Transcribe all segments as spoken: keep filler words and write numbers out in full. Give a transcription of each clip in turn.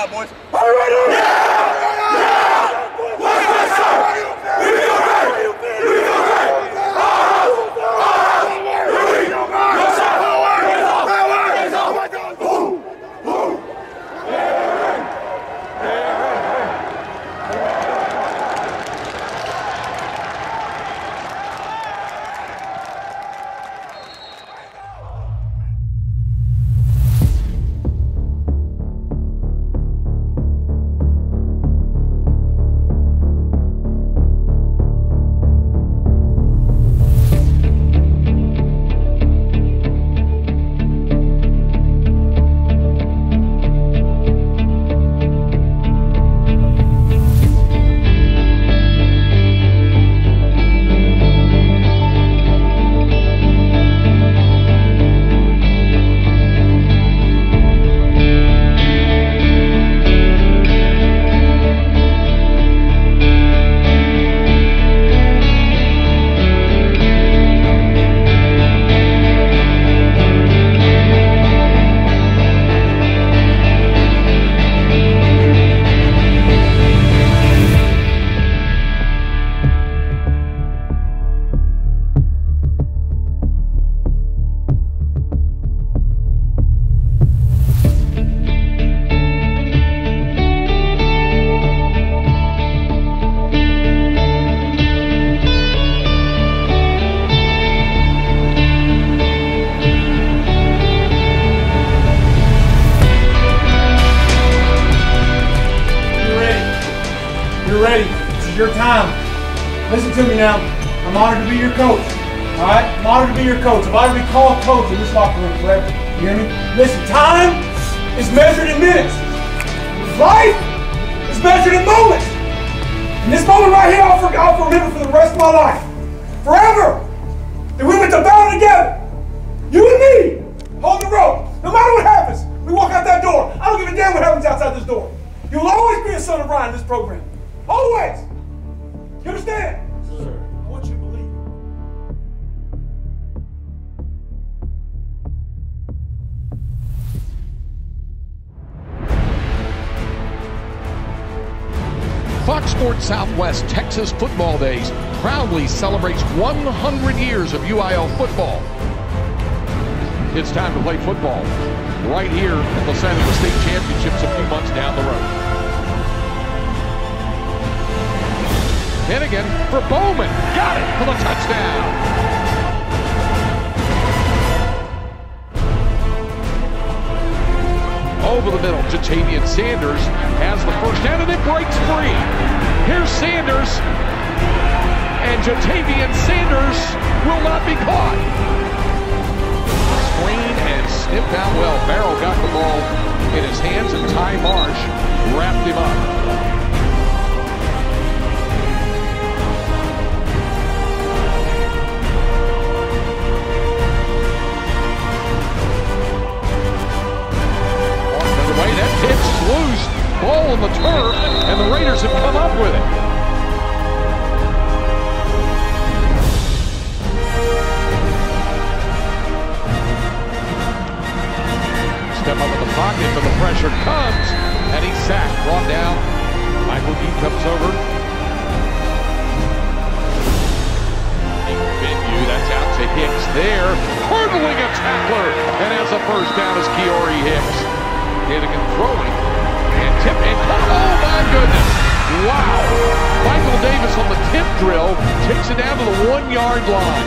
job, boys. Are you ready? Yeah! You're ready. This is your time. Listen to me now. I'm honored to be your coach. All right? I'm honored to be your coach. I'm honored to be called coach in this locker room forever. You hear me? Listen, time is measured in minutes. Life is measured in moments. And this moment right here, I'll, for, I'll remember for the rest of my life. Forever. And we went to battle together. You and me. Hold the rope. No matter what happens, we walk out that door. I don't give a damn what happens outside this door. You'll always be a son of Ryan in this program. Always. You understand? Sir. I want you to believe. Fox Sports Southwest Texas Football Days proudly celebrates one hundred years of U I L football. It's time to play football right here at the San Diego State Championships a few months down the road. Hennigan for Bowman. Got it for the touchdown. Over the middle, Jatavian Sanders has the first down and it breaks free. Here's Sanders, and Jatavian Sanders will not be caught. Screen and snipped out well. Barrow got the ball in his hands and Ty Marsh wrapped him up. Loose, ball on the turf, and the Raiders have come up with it. Step up in the pocket, but the pressure comes, and he's sacked, brought down. Michael D comes over. Venue, that's out to Hicks there, hurdling a tackler, and has a first down as Keori Hicks. Hennigan throwing. And tip and oh my goodness! Wow! Michael Davis on the tip drill takes it down to the one-yard line.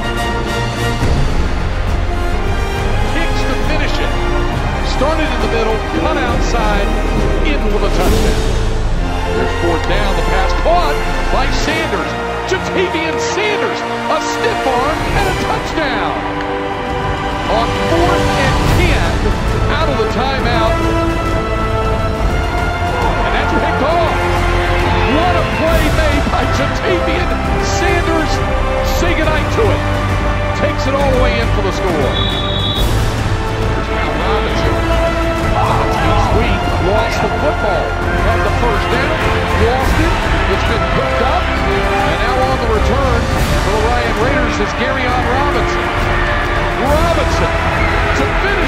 Kicks to finish it. Started in the middle, cut outside, in with a touchdown. There's fourth down. The pass caught by Sanders. Jatavian Sanders, a stiff arm and a touchdown. On fourth and ten, out of the timeout. Picked off. What a play made by Jatavian Sanders. Say goodnight to it. Takes it all the way in for the score. Here's now Robinson. He's weak. Lost the football. Had the first down. Lost it. It's been picked up. And now on the return for the Ryan Raiders is Garyon Robinson. Robinson to finish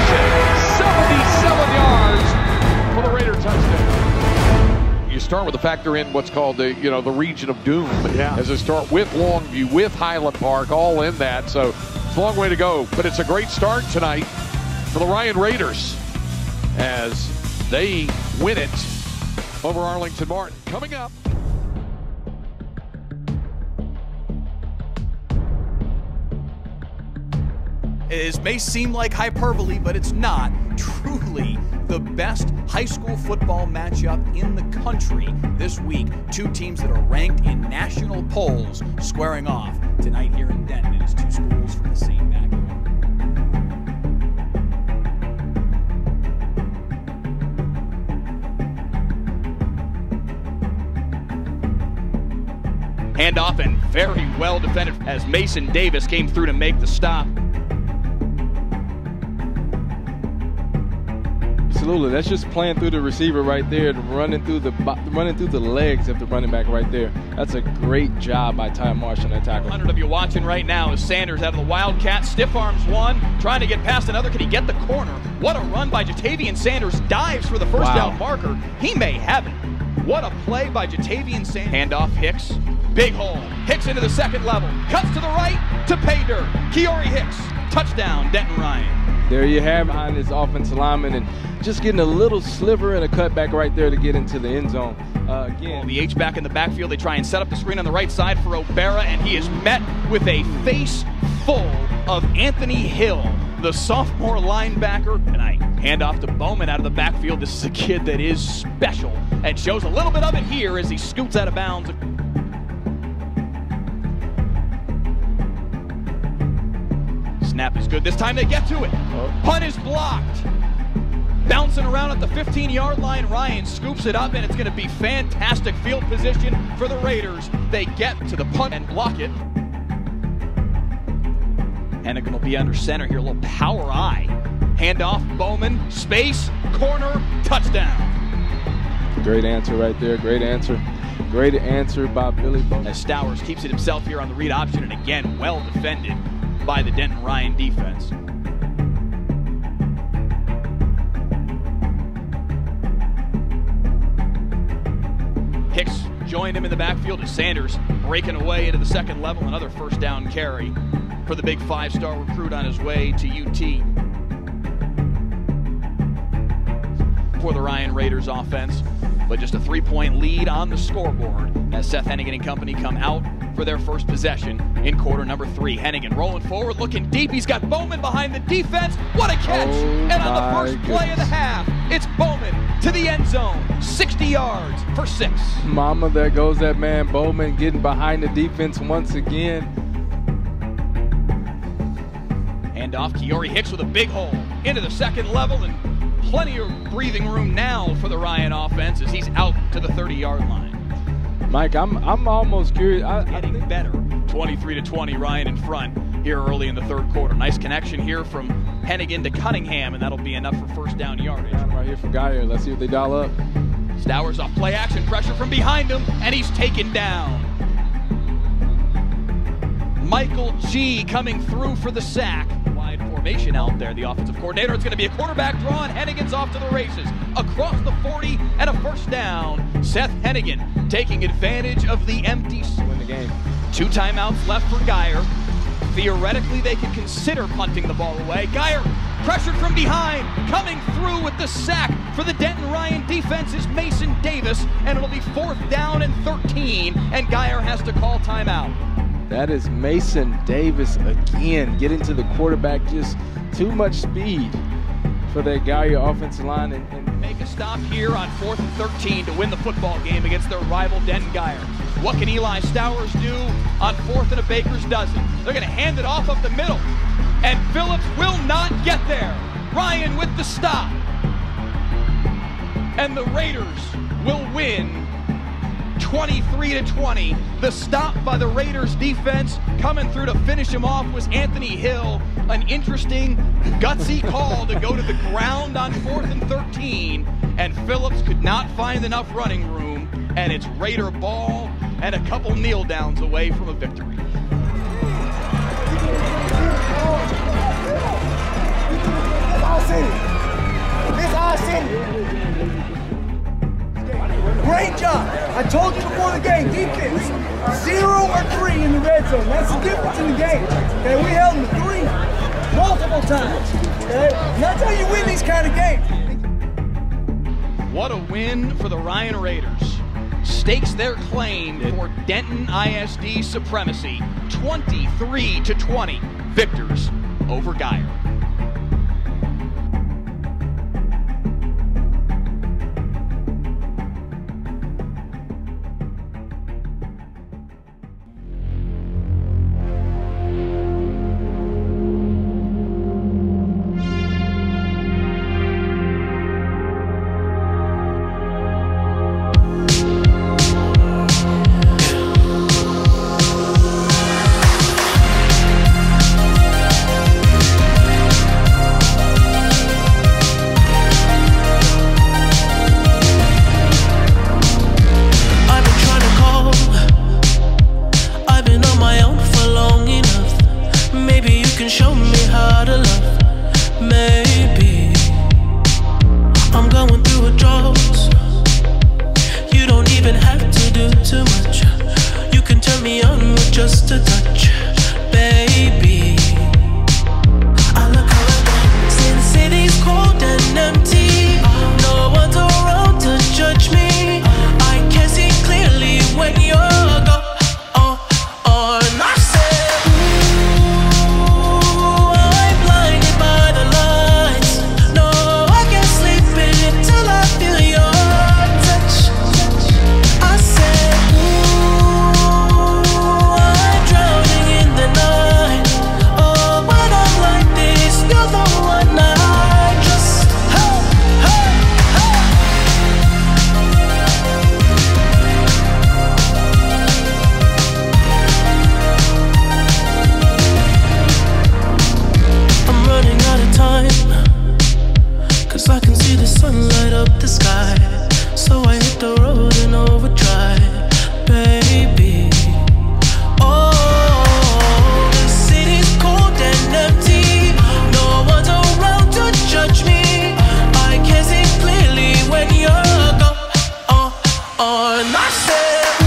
start with the factor in what's called the, you know, the region of doom. Yeah. As they start with Longview, with Highland Park, all in that. So it's a long way to go, but it's a great start tonight for the Ryan Raiders as they win it over Arlington Martin. Coming up. It may seem like hyperbole, but it's not. Truly the best high school football matchup in the country this week. Two teams that are ranked in national polls squaring off tonight here in Denton. It is two schools from the same backyard. Handoff and very well defended as Mason Davis came through to make the stop. Absolutely, that's just playing through the receiver right there, running through the running through the legs of the running back right there. That's a great job by Ty Marsh on that tackle. one hundred of you watching right now as Sanders out of the Wildcat, stiff arms one, trying to get past another. Can he get the corner? What a run by Jatavian Sanders, dives for the first Wow. down marker. He may have it. What a play by Jatavian Sanders. Handoff Hicks, big hole. Hicks into the second level, cuts to the right to pay dirt. Kiori Hicks, touchdown Denton Ryan. There you have it behind his offensive lineman and just getting a little sliver and a cutback right there to get into the end zone. Uh, again, The H-back in the backfield, they try and set up the screen on the right side for O'Bara, and he is met with a face full of Anthony Hill, the sophomore linebacker. Tonight, handoff to Bowman out of the backfield. This is a kid that is special and shows a little bit of it here as he scoots out of bounds. Snap is good. This time they get to it. Punt is blocked. Bouncing around at the fifteen-yard line, Ryan scoops it up, and it's going to be fantastic field position for the Raiders. They get to the punt and block it. Hennigan will be under center here, a little power eye. Handoff, Bowman, space, corner, touchdown. great answer right there, great answer. Great answer by Billy Bowman. As Stowers keeps it himself here on the read option, and again, well defended by the Denton Ryan defense. Hicks joined him in the backfield as Sanders breaking away into the second level. Another first down carry for the big five-star recruit on his way to U T. For the Ryan Raiders offense, but just a three-point lead on the scoreboard as Seth Hennigan and company come out for their first possession in quarter number three. Hennigan rolling forward, looking deep. He's got Bowman behind the defense. What a catch! Oh, and on the first goodness. play of the half, it's Bowman to the end zone, sixty yards for six. Mama, there goes that man Bowman getting behind the defense once again. Handoff, Kiori Hicks with a big hole into the second level, and plenty of breathing room now for the Ryan offense as he's out to the thirty-yard line. Mike, I'm I'm almost curious. I, I Getting think better. twenty-three to twenty, Ryan in front here early in the third quarter. Nice connection here from Hennigan to Cunningham, and that'll be enough for first down yardage. right here for Geyer. Let's see if they dial up. Stowers off play action, pressure from behind him, and he's taken down. Michael G coming through for the sack. Wide formation out there, the offensive coordinator. It's going to be a quarterback draw, and Hennigan's off to the races. Across the forty and a first down. Seth Hennigan taking advantage of the empty. Win the game. Two timeouts left for Geyer. Theoretically, they could consider punting the ball away. Geyer pressured from behind, coming through with the sack for the Denton Ryan defense is Mason Davis, and it'll be fourth down and thirteen, and Geyer has to call timeout. That is Mason Davis again, getting to the quarterback, just too much speed for that Geyer offensive line. And, and Make a stop here on fourth and thirteen to win the football game against their rival Denton Geyer. What can Eli Stowers do on fourth and a baker's dozen? They're going to hand it off up the middle, and Phillips will not get there. Ryan with the stop, and the Raiders will win twenty-three to twenty. The stop by the Raiders defense coming through to finish him off was Anthony Hill. An interesting, gutsy call to go to the ground on fourth and thirteen, and Phillips could not find enough running room, and it's Raider ball and a couple kneel downs away from a victory. It's our city. It's our city. Great job. I told you before the game, defense, zero or three in the red zone. That's the difference in the game. Okay, we held them to three multiple times. Okay, and that's how you win these kind of games. What a win for the Ryan Raiders. Stakes their claim for Denton I S D supremacy, twenty-three to twenty, victors over Guyer. Show me how to love, maybe. I'm going through a drought. You don't even have to do too much. You can turn me on with just a touch, baby. I look around, see the city's cold and empty. No one's around to judge me. I can see clearly when you're gone. Oh, oh, and I say I can see the sun light up the sky, so I hit the road in overdrive, baby. Oh, the city's cold and empty. No one's around to judge me. I can see clearly when you're gone. Oh, oh, and I said,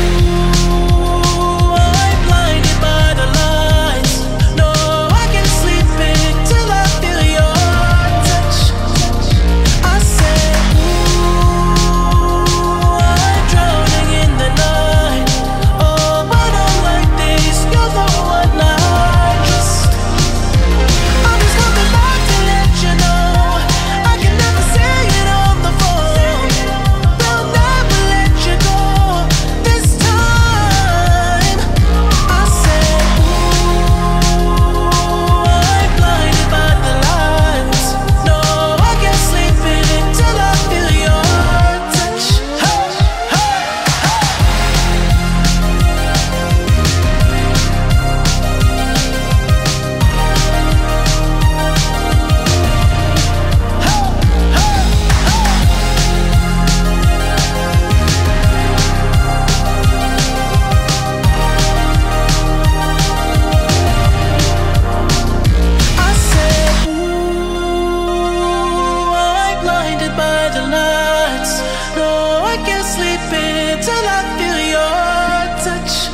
ooh, I'm blinded by the lights. No, I can't sleep until I feel your touch. I said, ooh, I'm drowning in the night. Oh, when I'm like this, you're the one I trust. I'm just coming back to let you know I can never say it on the phone. They'll never let you go this time. I said, ooh, I'm blinded by the lights. No, I can't sleep until I feel your touch. Hey, hey, I said, ooh, I'm blinded by the lights. No, I can't sleep until I feel your touch.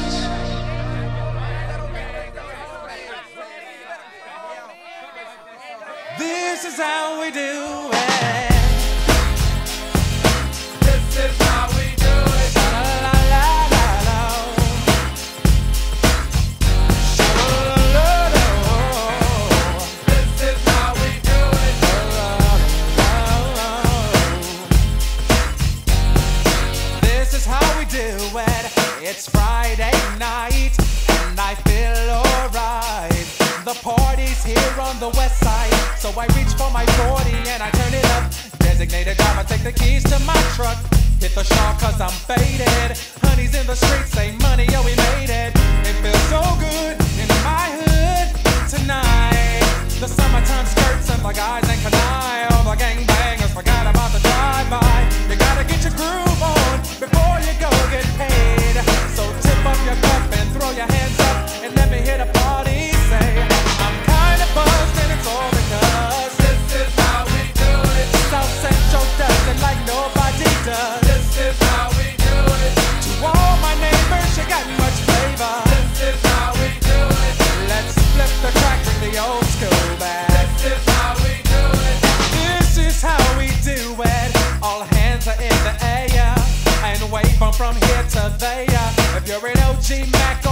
This is how we do it. This is how we do it. La la la la la. La la la la. This is how we do it. This is how we do it. It's Friday night and I feel alright. The party's here on the west side, so I reach for my forty and I turn it up. Designated driver, take the keys to my truck. Hit the shop cause I'm faded. Honey's in the streets, say money, yo, we made it. It feels so good in my hood tonight. The summertime skirts and the guys ain't canine. All the gangbangers forgot about the drive-by. You gotta get your groove on before you go get paid. So tip up your cup and throw your hands up and let me hear the party say, I'm kinda buzzed and it's all because This is how we do it. South Central does it like nobody does. This is how we do it.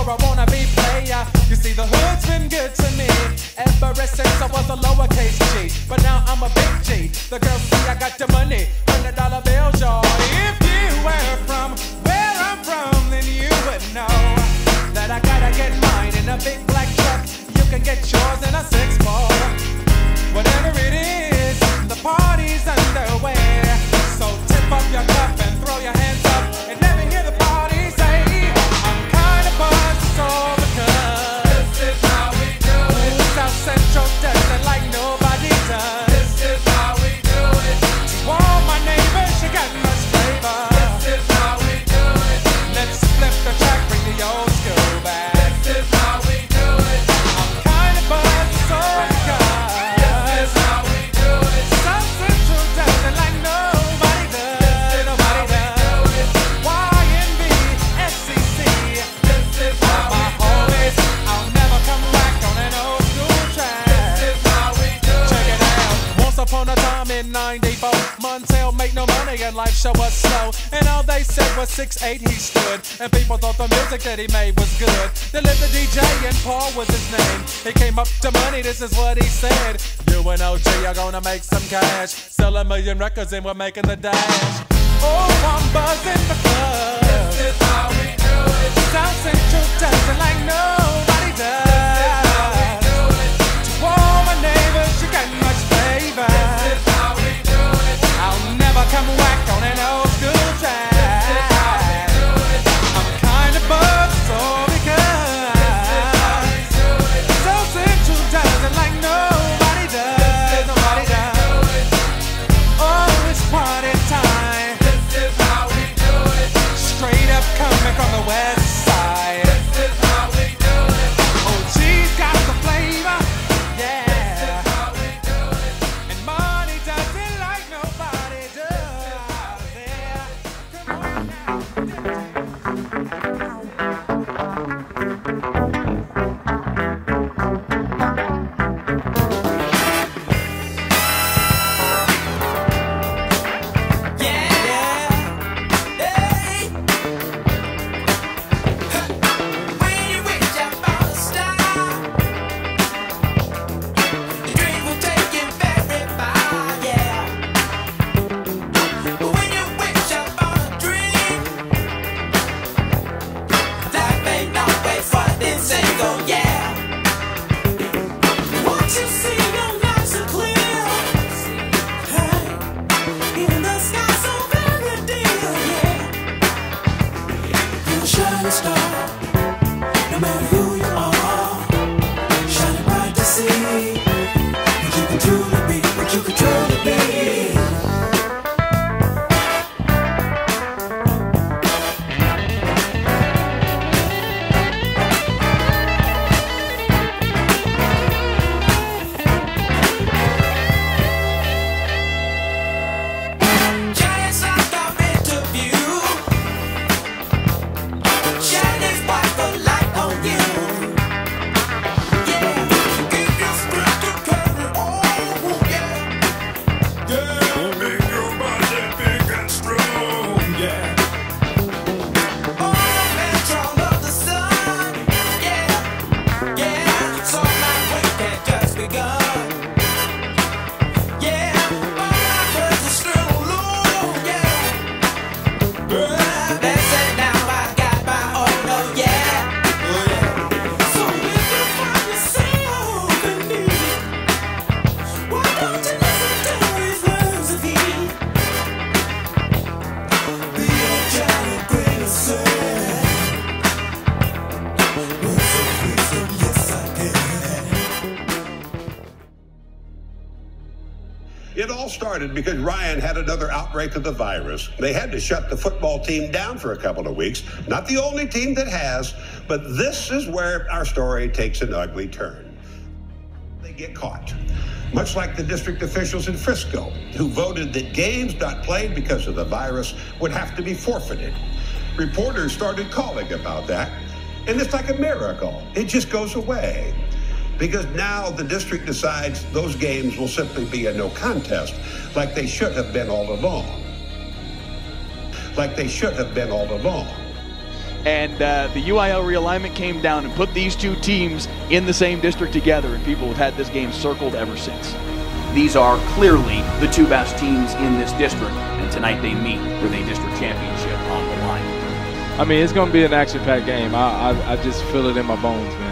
you're a wannabe player. You see, the hood's been good to me ever since I was a lowercase G. But now I'm a big G. The girls see I got the money, hundred dollar bills, y'all. If you were from where I'm from, then you would know that I gotta get mine in a big black truck. You can get yours in a six four. Whatever it is, the party's underway. So tip up your cup and throw your hands up and let me hear the party say, I'm kind of buzzed, so because this is how we do it. South Central does it like nobody does. This is how we do it. To all my neighbors, you got much flavor. This is how we do it. Let's flip the track, bring the old school back. This is how we do it. I'm kind of buzzed, so because this is how we do it. South Central does it like nobody does. This is nobody does. Y N B, S C C. This is how we do it. I'll never come back on an old school track. This is how we do it. Check it out. Once upon a time in ninety-four, Montel make no money and life show was slow. And all they said was six eight he stood. And people thought the music that he made was good. They lived the D J and Paul was his name. He came up to money, this is what he said. You and O G are gonna make some cash. Sell a million records and we're making the dash. Oh, I'm buzzing because this is how we do it. South Central does it like nobody does. This is how we do it. To all my neighbors, you got much flavor. This is how we do it. I'll never come back on an old school track. This is how we do it. I'm kind of buzzed, so because this is how we do it. South Central does it like nobody does. Nobody does. Oh, it's party time. This is how we do it. Straight up coming from the west side. This is how we do it. Oh, she's got the flavor. Yeah. This is how we do it. And money does it like nobody does. Yeah. Come on now. It all started because Ryan had another outbreak of the virus. They had to shut the football team down for a couple of weeks. Not the only team that has, but this is where our story takes an ugly turn. They get caught, much like the district officials in Frisco, who voted that games not played because of the virus would have to be forfeited. Reporters started calling about that, and it's like a miracle. It just goes away. Because now the district decides those games will simply be a no contest, like they should have been all along. Like they should have been all along. and uh, the U I L realignment came down and put these two teams in the same district together, and people have had this game circled ever since. These are clearly the two best teams in this district, and tonight they meet with a district championship on the line. I mean, it's going to be an action-packed game. I, I, I just feel it in my bones, man.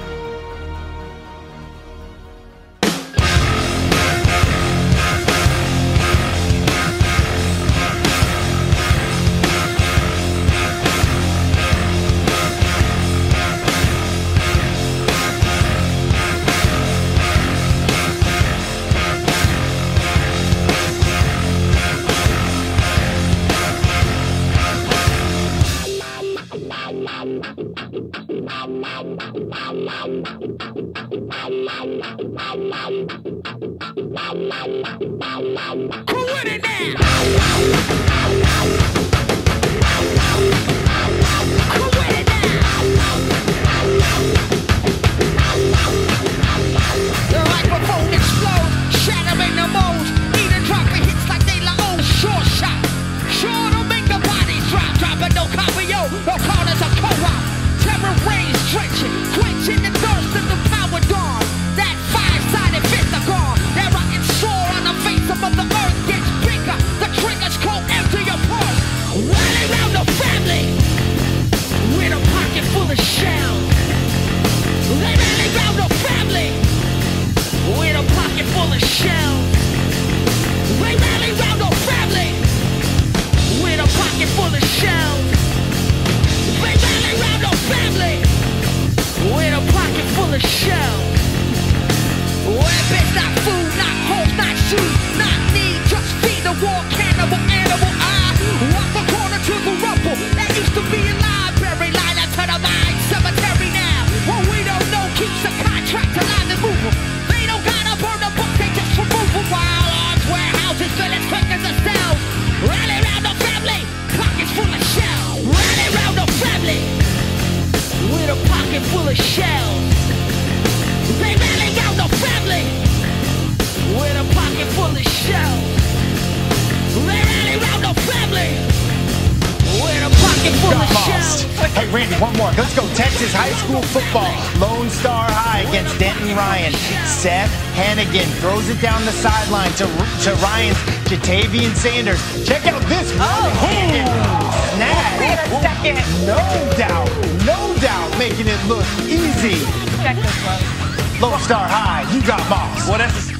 Hey, Randy, one more. Let's go. Texas high school football. Lone Star High against Denton Ryan. Seth Hannigan throws it down the sideline to, to Ryan's Jatavian Sanders. Check out this one-handed snag. Wait a second. No doubt. No doubt making it look easy. Check this one. Lone Star High, you got Moss. What is...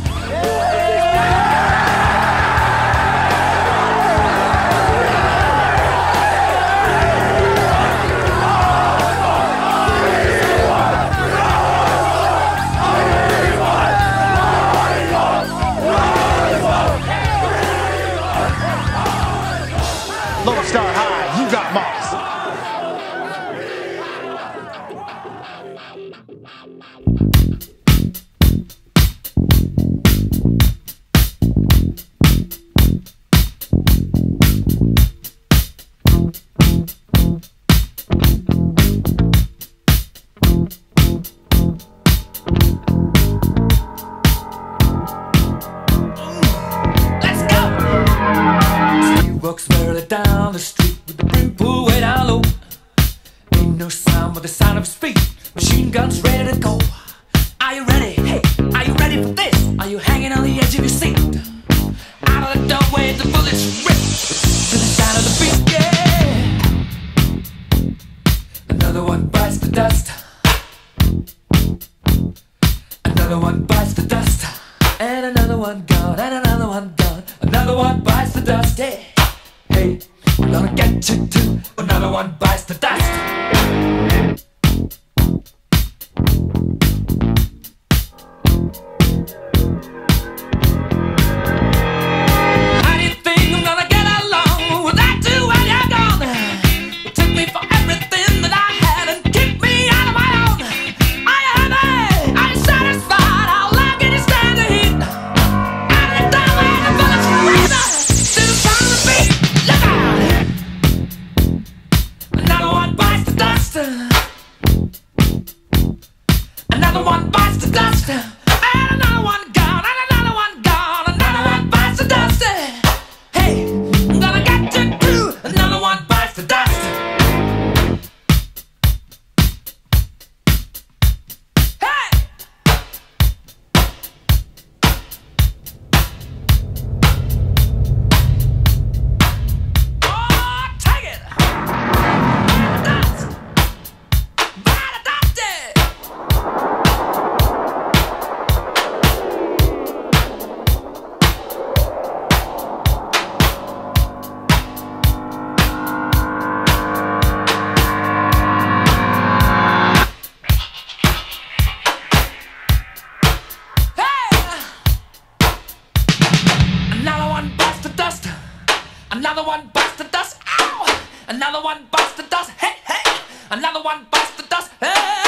Lone Star High, you got Moss. Walks further down the street with the brim pulled way down low. Ain't no sound but the sound of his feet. Machine guns ready to go. Are you ready? Hey, are you ready for this? Are you hanging on the edge of your seat? Out of the doorway, the bullets rip to the sound of the beat. Yeah. Another one bites the dust. Another one bites the dust. And another one gone. And another one gone. Another one bites the dust. Yeah. Hey, we're gonna get you too. Another one bites the dust. How do you think I'm gonna get along without you when you're gone? You took me for everything that I had and kicked me out of my own. Are you happy? Are you satisfied? How long can you stand the heat? Out of the doorway, the bullets razor to the sound of the beat. Look out! Another one bites the dust. Another one bites the dust. Ow! Another one bites the dust. Hey, hey! Another one bites the dust. Hey!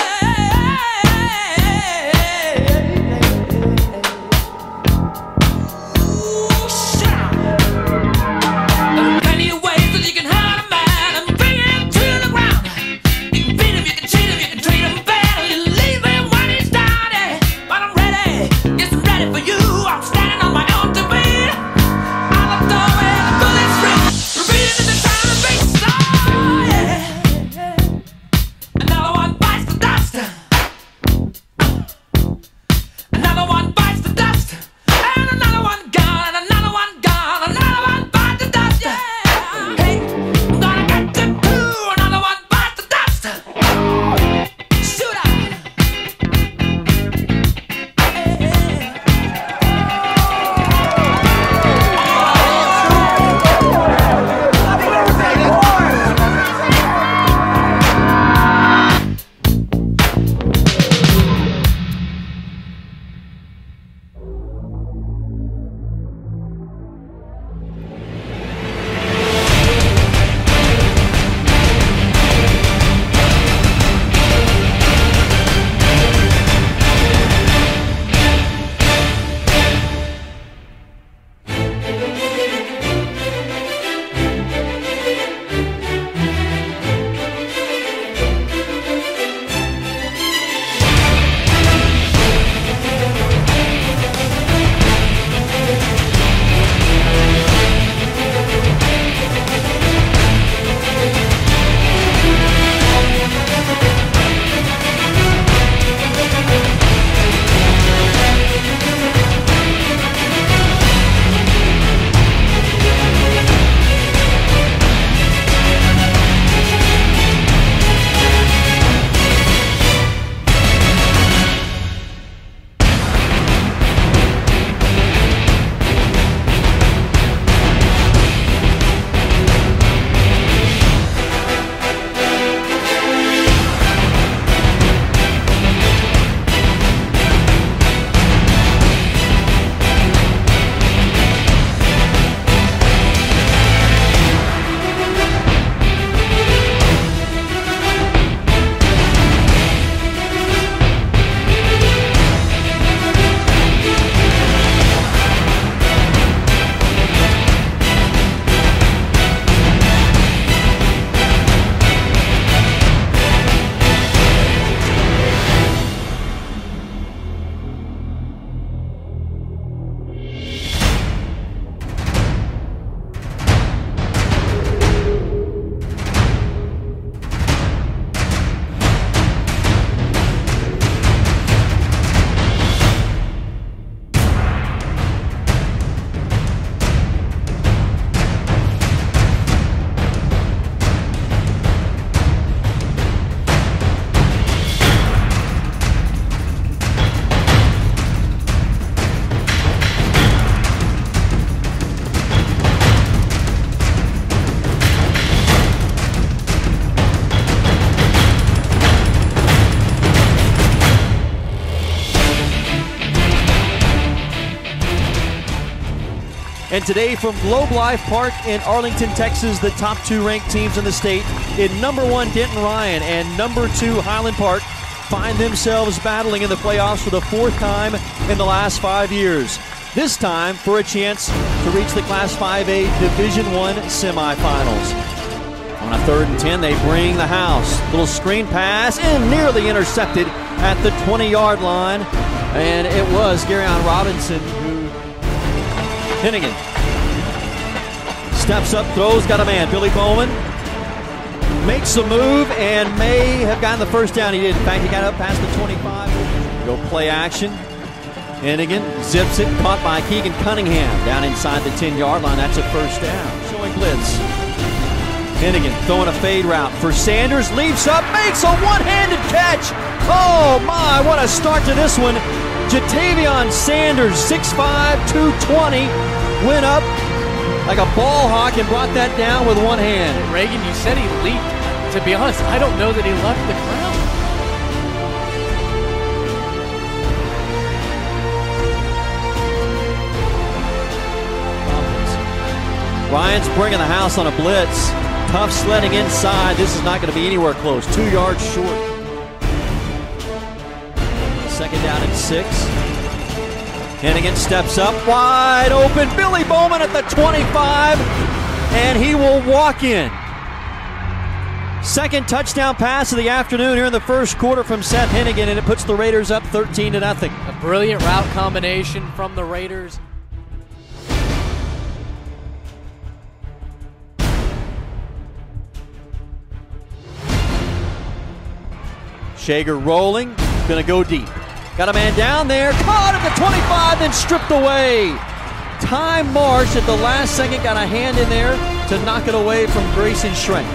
And today from Globe Life Park in Arlington, Texas, the top two ranked teams in the state in number one Denton Ryan and number two Highland Park find themselves battling in the playoffs for the fourth time in the last five years. This time for a chance to reach the Class five A Division One semifinals. On a third and ten, they bring the house. Little screen pass and nearly intercepted at the twenty-yard line. And it was Garyon Robinson who Hennigan steps up, throws, got a man. Billy Bowman makes a move and may have gotten the first down. He did. In fact, he got up past the twenty-five. Go play action. Hennigan zips it, caught by Keegan Cunningham down inside the ten-yard line. That's a first down. Showing blitz. Hennigan throwing a fade route for Sanders. Leaps up, makes a one-handed catch. Oh my, what a start to this one. Jatavion Sanders, six five, two twenty, went up like a ball hawk and brought that down with one hand. Reagan, you said he leaped. To be honest, I don't know that he left the ground. Ryan's bringing the house on a blitz. Tough sledding inside. This is not going to be anywhere close. Two yards short. Second down and six. Hennigan steps up, wide open. Billy Bowman at the twenty-five, and he will walk in. Second touchdown pass of the afternoon here in the first quarter from Seth Hennigan, and it puts the Raiders up thirteen to nothing. A brilliant route combination from the Raiders. Shager rolling, gonna go deep. Got a man down there, caught at the twenty-five, then stripped away. Ty Marsh at the last second got a hand in there to knock it away from Grayson Schrenk.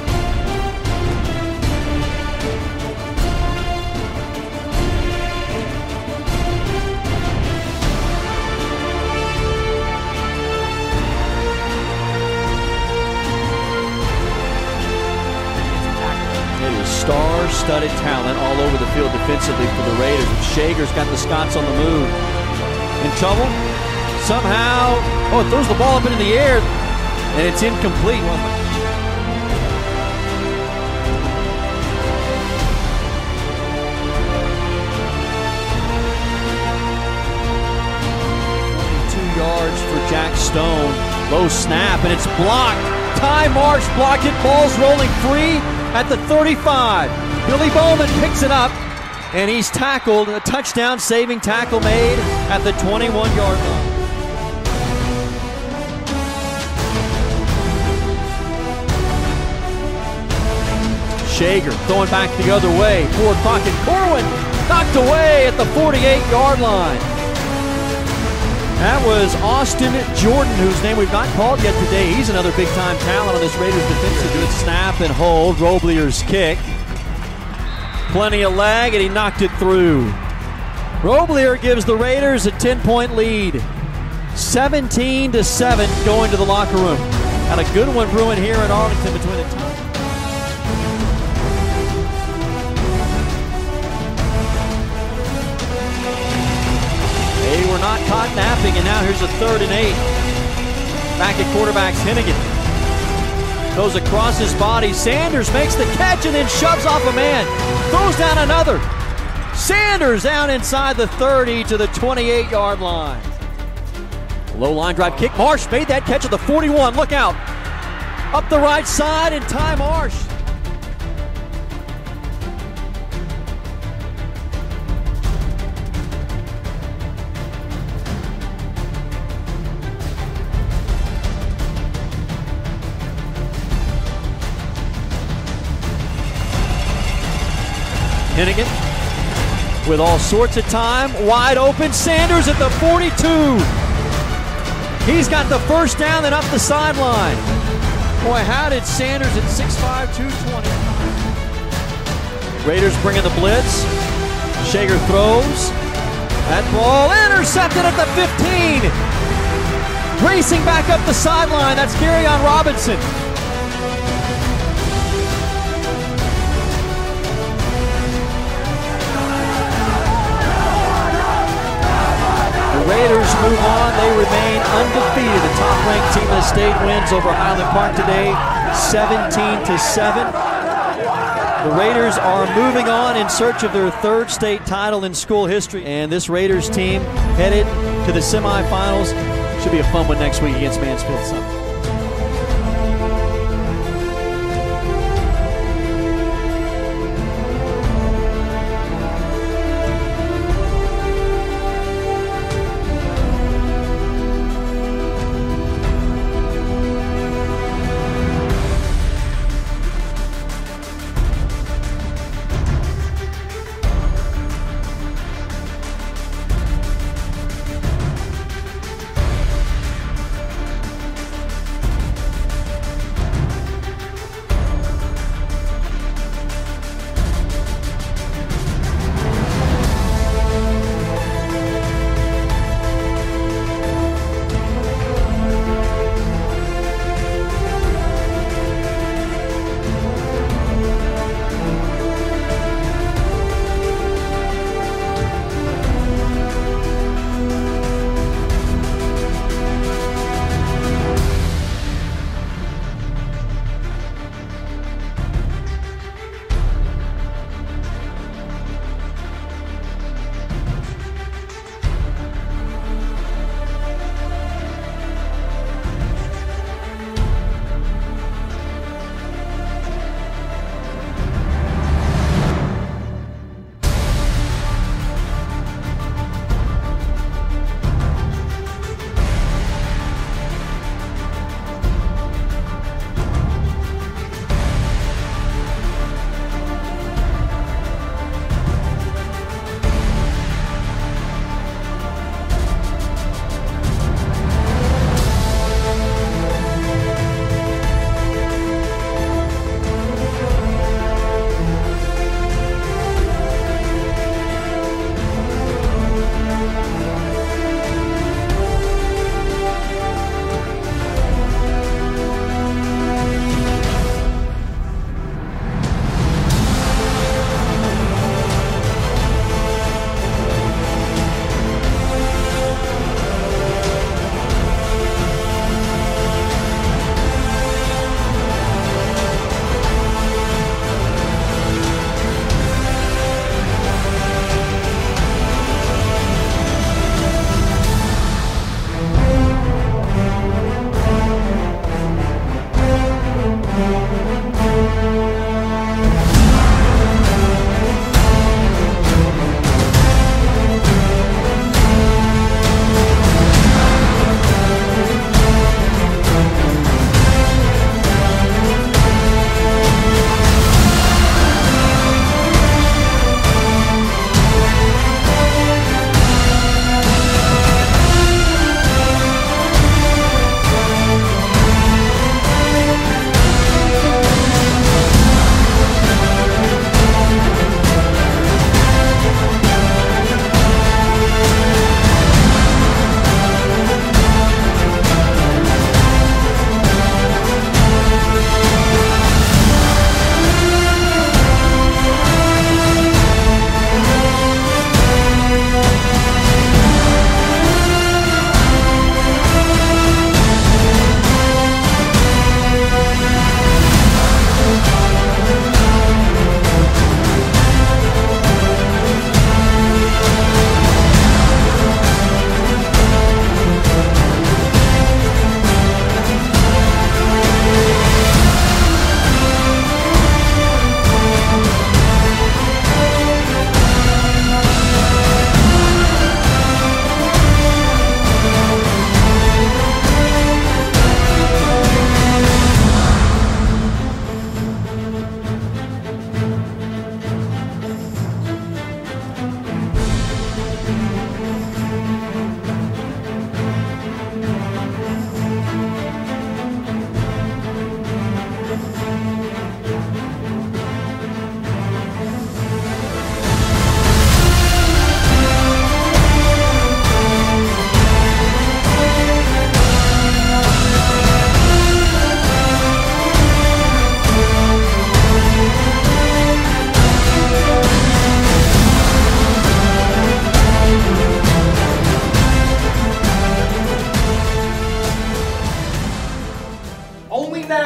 Star-studded talent all over the field defensively for the Raiders. Shager's got the Scots on the move. In trouble? Somehow, oh, it throws the ball up into the air, and it's incomplete. Two yards for Jack Stone. Low snap, and it's blocked. Ty Marsh blocked it. Ball's rolling free at the thirty-five. Billy Bowman picks it up, and he's tackled. A touchdown saving tackle made at the twenty-one yard line. Shager throwing back the other way. Forward pocket. Corwin knocked away at the forty-eight yard line. That was Austin Jordan, whose name we've not called yet today. He's another big-time talent on this Raiders defense. A good snap and hold. Roblier's kick. Plenty of lag, and he knocked it through. Roblier gives the Raiders a ten-point lead. seventeen to seven going to the locker room. Had a good one brewing here in Arlington between the two. They were not caught napping, and now here's a third and eight. Back at quarterback's Hennigan. Goes across his body. Sanders makes the catch and then shoves off a man. Throws down another. Sanders down inside the thirty to the twenty-eight yard line. Low line drive kick. Marsh made that catch at the forty-one. Look out. Up the right side, and Ty Marsh. Hennigan with all sorts of time, wide open. Sanders at the forty-two. He's got the first down and up the sideline. Boy, how did Sanders at six five, two twenty? Raiders bringing the blitz. Shager throws. That ball intercepted at the fifteen. Racing back up the sideline, that's Garyon Robinson. Raiders move on. They remain undefeated. The top-ranked team in the state wins over Highland Park today, seventeen to seven. The Raiders are moving on in search of their third state title in school history. And this Raiders team headed to the semifinals. Should be a fun one next week against Mansfield Summit.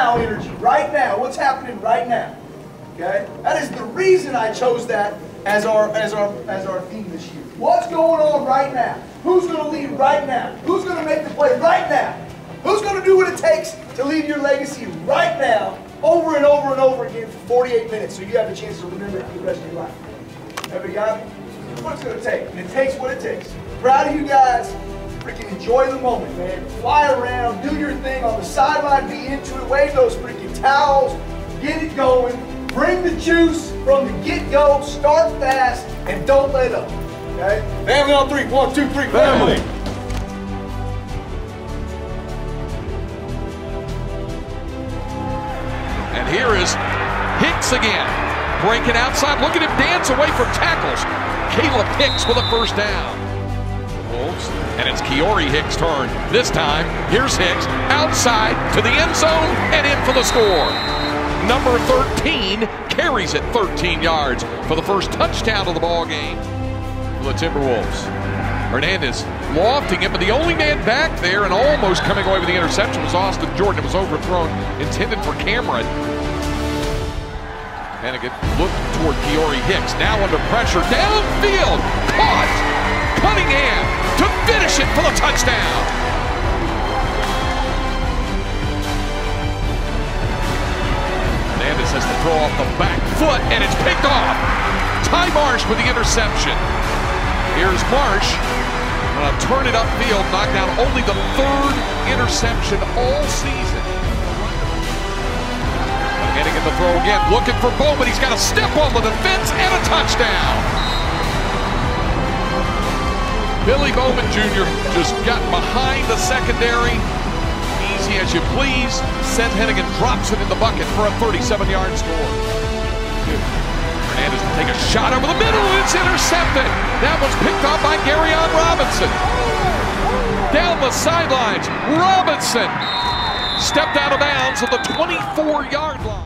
now energy, right now, what's happening right now. Okay? That is the reason I chose that as our as our as our theme this year. What's going on right now? Who's going to lead right now? Who's going to make the play right now? Who's going to do what it takes to leave your legacy right now, over and over and over again for forty-eight minutes, so you have a chance to remember it for the rest of your life? Everybody got it? What's it going to take? And it takes what it takes. Proud of you guys. Freaking enjoy the moment, man. Fly around, do your thing on the sideline, be into it, wave those freaking towels, get it going, bring the juice from the get-go, start fast, and don't let up. Okay? Family on three. One, two, three, family. And here is Hicks again. Breaking outside. Look at him dance away from tackles. Caleb Hicks with a first down. Wolves. And it's Kiori Hicks' turn. This time, here's Hicks outside to the end zone and in for the score. Number thirteen carries it thirteen yards for the first touchdown of the ball game for the Timberwolves. Hernandez lofting it, but the only man back there and almost coming away with the interception was Austin Jordan. It was overthrown, intended for Cameron. Hannigan looked toward Kiori Hicks, now under pressure, downfield, caught! Cunningham to finish it for the touchdown! Hernandez has to throw off the back foot, and it's picked off! Ty Marsh with the interception. Here's Marsh. Gonna turn it upfield, knock down only the third interception all season. Getting in the throw again, looking for Bowman. He's got to step on the defense and a touchdown. Billy Bowman Junior just got behind the secondary. Easy as you please. Seth Hennigan drops it in the bucket for a thirty-seven yard score. Hernandez will take a shot over the middle. It's intercepted. That was picked up by Garyon Robinson. Down the sidelines, Robinson stepped out of bounds at the twenty-four yard line.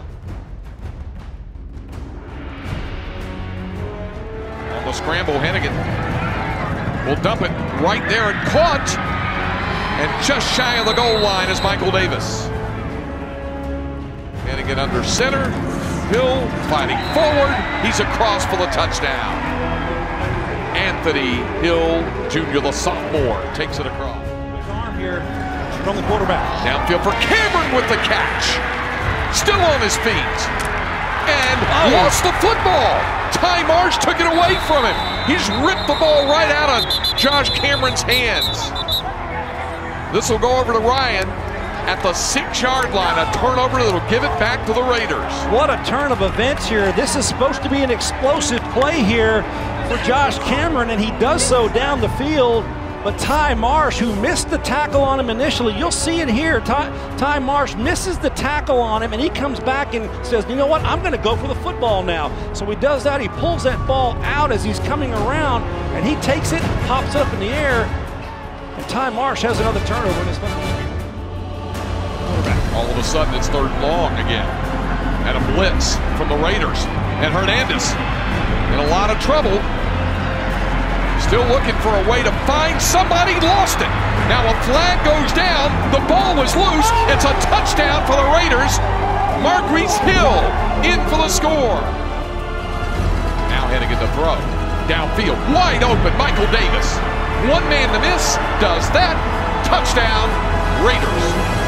On the scramble, Hennigan will dump it right there and caught. And just shy of the goal line is Michael Davis. Hennigan under center. Hill fighting forward. He's across for the touchdown. Anthony Hill Junior, the sophomore, takes it across. His arm here from the quarterback. Downfield for Cameron with the catch. Still on his feet. And oh. lost the football. Ty Marsh took it away from him. He's ripped the ball right out of Josh Cameron's hands. This will go over to Ryan at the six yard line. A turnover that'll give it back to the Raiders. What a turn of events here. This is supposed to be an explosive play here for Josh Cameron, and he does so down the field. But Ty Marsh, who missed the tackle on him initially, you'll see it here. Ty, Ty Marsh misses the tackle on him, and he comes back and says, you know what, I'm going to go for the football now. So he does that. He pulls that ball out as he's coming around, and he takes it, pops it up in the air, and Ty Marsh has another turnover, and it's going to be all of a sudden, it's third and long again. And a blitz from the Raiders. And Hernandez in a lot of trouble. Still looking for a way to find somebody. Lost it. Now a flag goes down. The ball was loose. It's a touchdown for the Raiders. Marquise Hill in for the score. Now Hennigan to throw. Downfield, wide open, Michael Davis. One man to miss, does that. Touchdown, Raiders.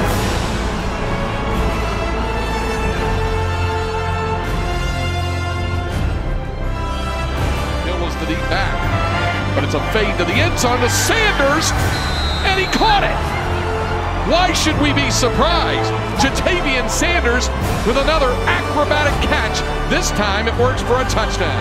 The deep back, but it's a fade to the end zone to Sanders, and he caught it. Why should we be surprised? Jatavian Sanders with another acrobatic catch. This time it works for a touchdown.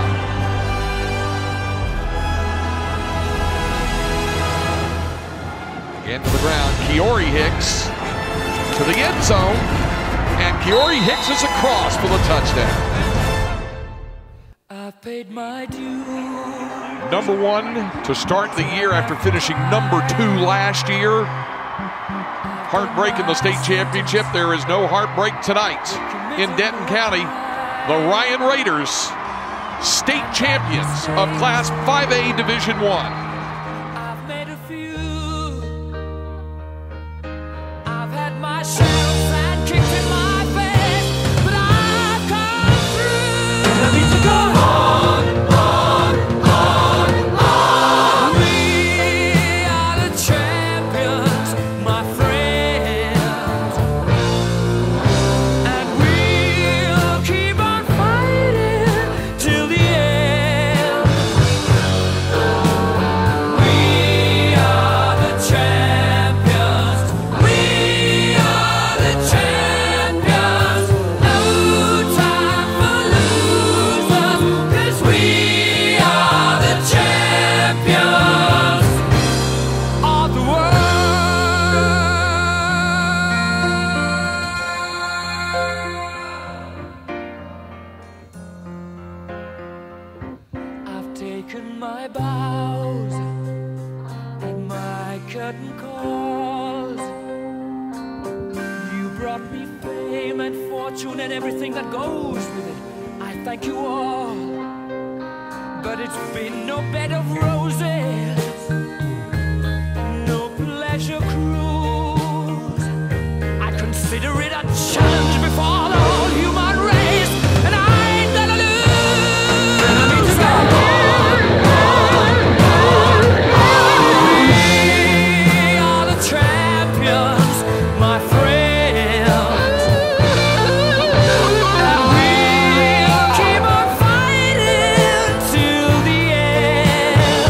Again to the ground, Kiori Hicks to the end zone, and Kiori Hicks is across for the touchdown. I've paid my dues. Number one to start the year after finishing number two last year. Heartbreak in the state championship. There is no heartbreak tonight in Denton County. The Ryan Raiders, state champions of Class five A Division One. I've made a few. I've had my shells and kicked in my brought me fame and fortune and everything that goes with it. I thank you all, but it's been no bed of roses, no pleasure cruise. I consider it a challenge before the whole human race, and I ain't gonna lose. We are the champions, my friends, and we'll keep on fighting till the end.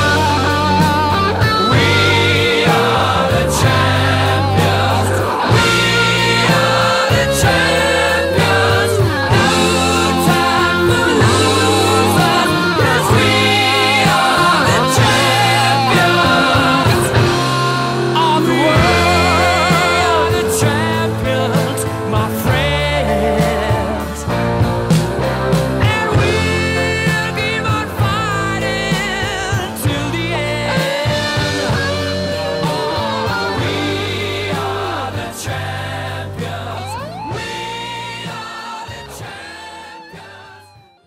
We are the champions. We are the champions. No time for losers, 'cause we are the champions of the world. The champions, my friends, and we'll keep on fighting till the end. Oh, we are the champions. We are the champions.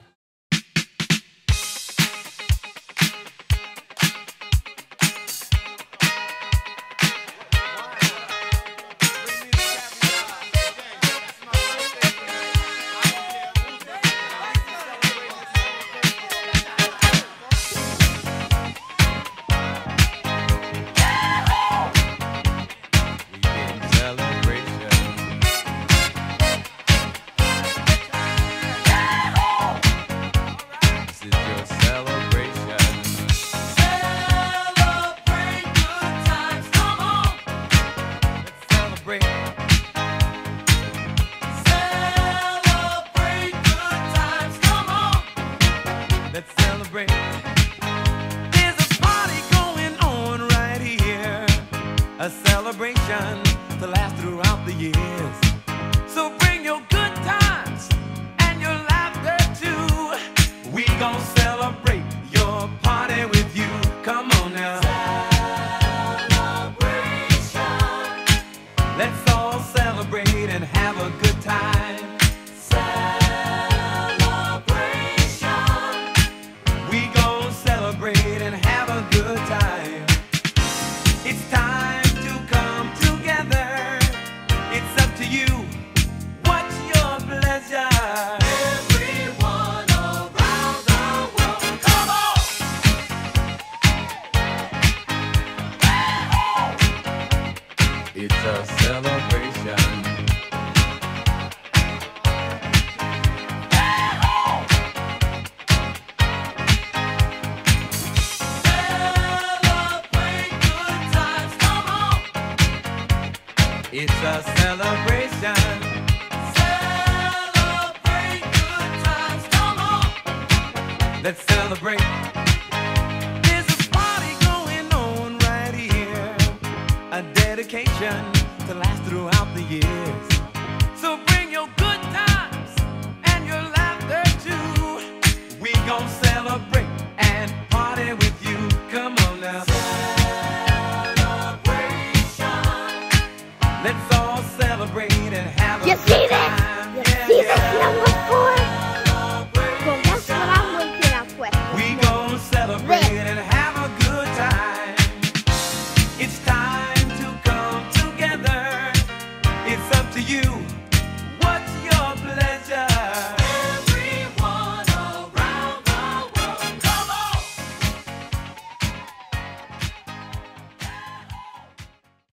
Let's celebrate. There's a party going on right here, a celebration to last throughout the years. So bring your good times and your laughter too. We gon' celebrate your party with you. Come on now. Celebration. Let's all celebrate and have a good time. We gon' celebrate and have a good time. It's time to come together. It's up to you. What's your pleasure? Everyone around the world, come on! It's a celebration. It's a celebration. Celebrate good times, come on. Let's celebrate. There's a party going on right here, a dedication to last throughout the years. So bring your good times and your laughter too. We gon' celebrate and party with you. Come on now. Celebration. Let's all celebrate